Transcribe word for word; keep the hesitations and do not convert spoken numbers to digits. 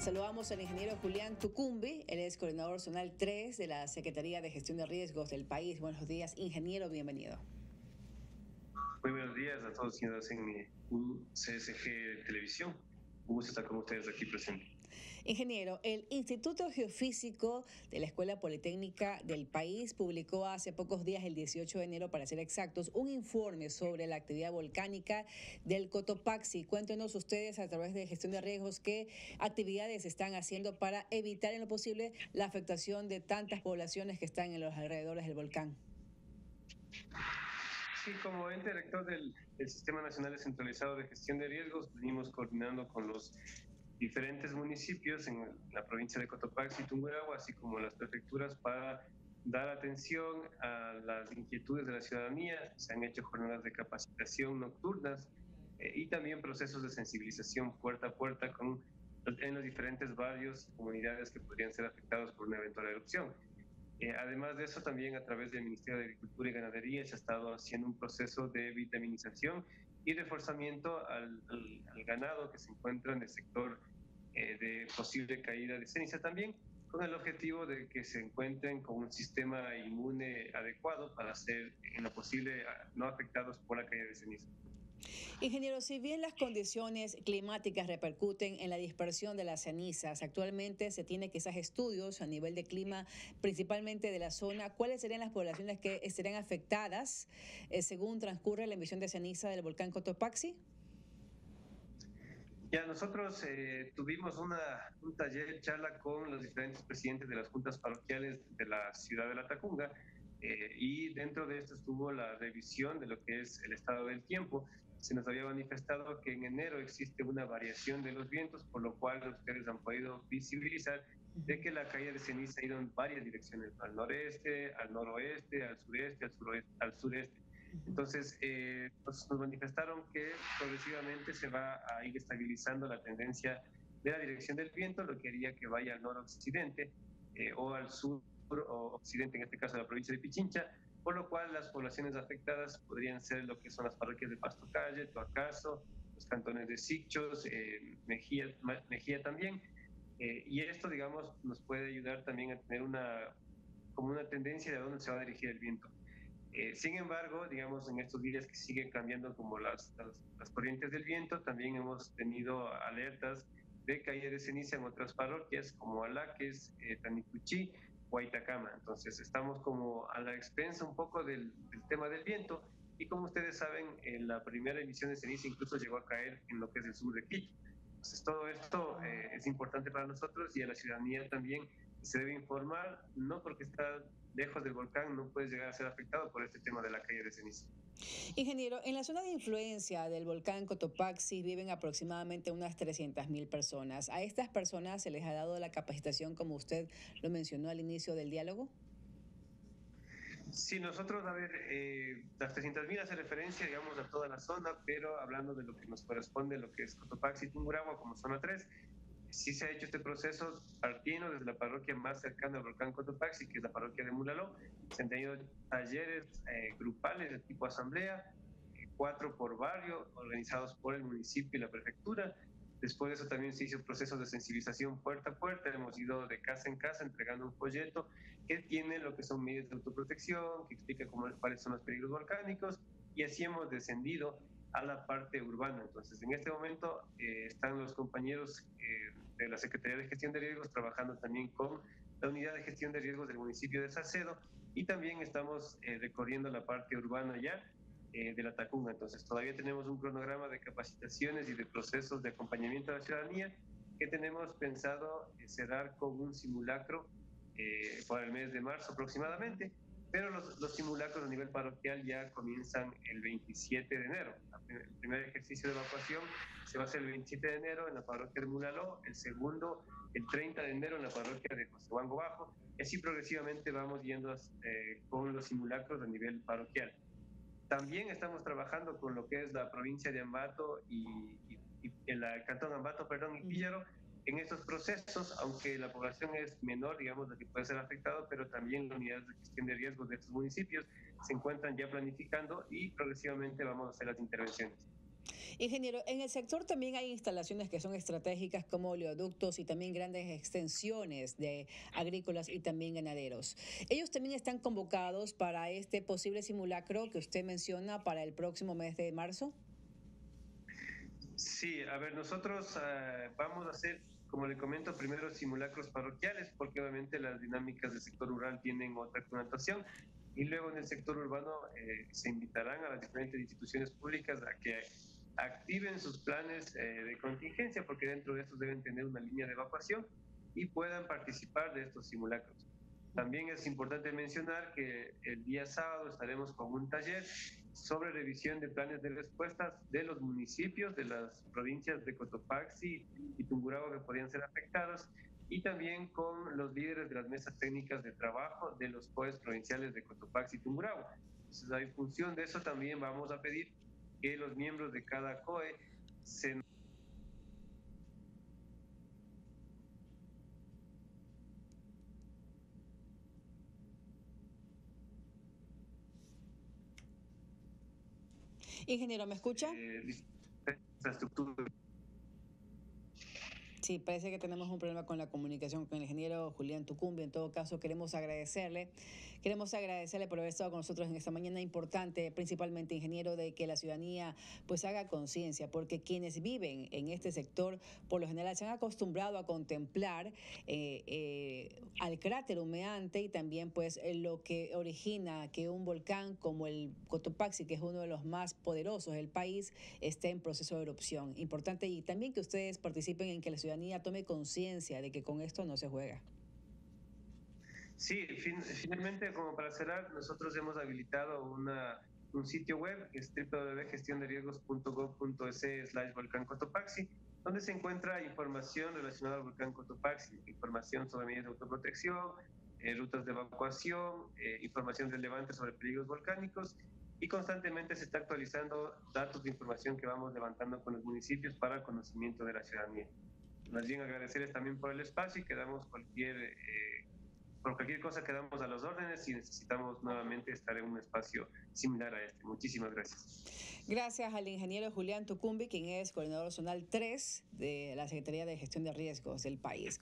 Saludamos al ingeniero Julián Tucumbi, él es coordinador zonal tres de la Secretaría de Gestión de Riesgos del país. Buenos días, ingeniero, bienvenido. Muy buenos días a todos quienes hacen U C S G Televisión. Un gusto estar con ustedes aquí presente. Ingeniero, el Instituto Geofísico de la Escuela Politécnica del país publicó hace pocos días, el dieciocho de enero para ser exactos, un informe sobre la actividad volcánica del Cotopaxi. Cuéntenos ustedes a través de gestión de riesgos qué actividades están haciendo para evitar en lo posible la afectación de tantas poblaciones que están en los alrededores del volcán. Sí, como ente rector del, del Sistema Nacional Descentralizado de Gestión de Riesgos, venimos coordinando con los diferentes municipios en la provincia de Cotopaxi y Tungurahua, así como las prefecturas, para dar atención a las inquietudes de la ciudadanía. Se han hecho jornadas de capacitación nocturnas eh, y también procesos de sensibilización puerta a puerta con, en los diferentes barrios y comunidades que podrían ser afectados por una eventual erupción. Eh, además de eso, también a través del Ministerio de Agricultura y Ganadería se ha estado haciendo un proceso de vitaminización y reforzamiento al, al, al ganado que se encuentra en el sector eh, de posible caída de ceniza, también con el objetivo de que se encuentren con un sistema inmune adecuado para ser en lo posible no afectados por la caída de ceniza. Ingeniero, si bien las condiciones climáticas repercuten en la dispersión de las cenizas, actualmente se tiene quizás estudios a nivel de clima, principalmente de la zona. ¿Cuáles serían las poblaciones que estarían afectadas eh, según transcurre la emisión de ceniza del volcán Cotopaxi? Ya, nosotros eh, tuvimos una, un taller, charla con los diferentes presidentes de las juntas parroquiales de la ciudad de La Tacunga, eh, y dentro de esto estuvo la revisión de lo que es el estado del tiempo. Se nos había manifestado que en enero existe una variación de los vientos, por lo cual ustedes han podido visibilizar de que la caída de ceniza ha ido en varias direcciones, al noreste, al noroeste, al sureste, al, suroeste, al sureste. Entonces, eh, nos, nos manifestaron que progresivamente se va a ir estabilizando la tendencia de la dirección del viento, lo que haría que vaya al noroccidente eh, o al sur o occidente, en este caso la provincia de Pichincha, por lo cual las poblaciones afectadas podrían ser lo que son las parroquias de Pasto Calle, Toacaso, los cantones de Sicchos, eh, Mejía, Mejía también, eh, y esto, digamos, nos puede ayudar también a tener una, como una tendencia de a dónde se va a dirigir el viento. Eh, sin embargo, digamos, en estos días que siguen cambiando como las, las, las corrientes del viento, también hemos tenido alertas de caída de ceniza en otras parroquias como Alaques, eh, Tanicuchí o Aitacama. Entonces, estamos como a la expensa un poco del, del tema del viento, y como ustedes saben, en la primera emisión de ceniza incluso llegó a caer en lo que es el sur de Quito. Entonces, todo esto eh, es importante para nosotros, y a la ciudadanía también se debe informar, no porque está lejos del volcán no puede llegar a ser afectado por este tema de la caída de ceniza. Ingeniero, en la zona de influencia del volcán Cotopaxi viven aproximadamente unas trescientas mil personas. ¿A estas personas se les ha dado la capacitación, como usted lo mencionó al inicio del diálogo? Sí, nosotros, a ver, eh, las trescientas mil hace referencia, digamos, a toda la zona, pero hablando de lo que nos corresponde, lo que es Cotopaxi y Tungurahua como zona tres, sí se ha hecho este proceso partiendo desde la parroquia más cercana al volcán Cotopaxi, que es la parroquia de Mulaló. Se han tenido talleres eh, grupales de tipo asamblea, eh, cuatro por barrio, organizados por el municipio y la prefectura. Después de eso también se hizo procesos de sensibilización puerta a puerta. Hemos ido de casa en casa entregando un folleto que tiene lo que son medidas de autoprotección, que explica cómo, cuáles son los peligros volcánicos, y así hemos descendido a la parte urbana. Entonces, en este momento eh, están los compañeros eh, de la Secretaría de Gestión de Riesgos trabajando también con la Unidad de Gestión de Riesgos del municipio de Salcedo, y también estamos eh, recorriendo la parte urbana ya eh, de la Tacunga. Entonces, todavía tenemos un cronograma de capacitaciones y de procesos de acompañamiento a la ciudadanía que tenemos pensado eh, cerrar con un simulacro eh, para el mes de marzo aproximadamente, pero los, los simulacros a nivel parroquial ya comienzan el veintisiete de enero. El primer ejercicio de evacuación se va a hacer el veintisiete de enero en la parroquia de Mulaló, el segundo el treinta de enero en la parroquia de Costahuango Bajo, y así progresivamente vamos yendo eh, con los simulacros a nivel parroquial. También estamos trabajando con lo que es la provincia de Ambato y, y, y el cantón Ambato, perdón, y Píllaro, en estos procesos, aunque la población es menor, digamos, la que puede ser afectada, pero también las unidades de gestión de riesgos de estos municipios se encuentran ya planificando, y progresivamente vamos a hacer las intervenciones. Ingeniero, en el sector también hay instalaciones que son estratégicas como oleoductos y también grandes extensiones de agrícolas y también ganaderos. Ellos también están convocados para este posible simulacro que usted menciona para el próximo mes de marzo. Sí, a ver, nosotros uh, vamos a hacer, como le comento, primero simulacros parroquiales, porque obviamente las dinámicas del sector rural tienen otra connotación, y luego en el sector urbano eh, se invitarán a las diferentes instituciones públicas a que activen sus planes eh, de contingencia, porque dentro de estos deben tener una línea de evacuación y puedan participar de estos simulacros. También es importante mencionar que el día sábado estaremos con un taller sobre revisión de planes de respuestas de los municipios de las provincias de Cotopaxi y Tungurahua que podrían ser afectados, y también con los líderes de las mesas técnicas de trabajo de los C O Es provinciales de Cotopaxi y Tungurahua. Entonces, en función de eso también vamos a pedir que los miembros de cada C O E se Ingeniero, ¿me escucha? eh, infraestructura. Sí, parece que tenemos un problema con la comunicación con el ingeniero Julián Tucumbi. En todo caso, queremos agradecerle, queremos agradecerle por haber estado con nosotros en esta mañana importante, principalmente, ingeniero, de que la ciudadanía pues haga conciencia, porque quienes viven en este sector, por lo general, se han acostumbrado a contemplar eh, eh, al cráter humeante y también pues lo que origina que un volcán como el Cotopaxi, que es uno de los más poderosos del país, esté en proceso de erupción. Importante, y también que ustedes participen en que la ciudadanía tome conciencia de que con esto no se juega. Sí, fin, finalmente, como para cerrar, nosotros hemos habilitado una, un sitio web que es doble u doble u doble u punto gestión de riesgos punto gob punto es slash volcán Cotopaxi, donde se encuentra información relacionada al volcán Cotopaxi, información sobre medidas de autoprotección, eh, rutas de evacuación, eh, información relevante sobre peligros volcánicos, y constantemente se está actualizando datos de información que vamos levantando con los municipios para el conocimiento de la ciudadanía. Más bien agradecerles también por el espacio y quedamos cualquier, eh, por cualquier cosa quedamos a las órdenes y necesitamos nuevamente estar en un espacio similar a este. Muchísimas gracias. Gracias al ingeniero Julián Tucumbi, quien es coordinador zonal tres de la Secretaría de Gestión de Riesgos del país.